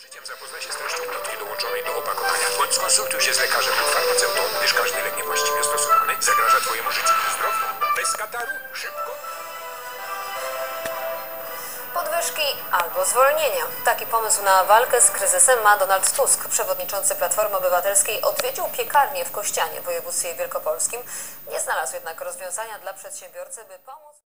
użyciem zapoznaj się z treścią notki dołączonej do opakowania, bądź skonsultuj się z lekarzem lub farmaceutą, gdyż każdy lek niewłaściwie stosowany zagraża Twojemu życiu i zdrowiu. Bez kataru, szybko. Podwyżki albo zwolnienia. Taki pomysł na walkę z kryzysem ma Donald Tusk. Przewodniczący Platformy Obywatelskiej odwiedził piekarnię w Kościanie w województwie wielkopolskim. Nie znalazł jednak rozwiązania dla przedsiębiorcy, by pomóc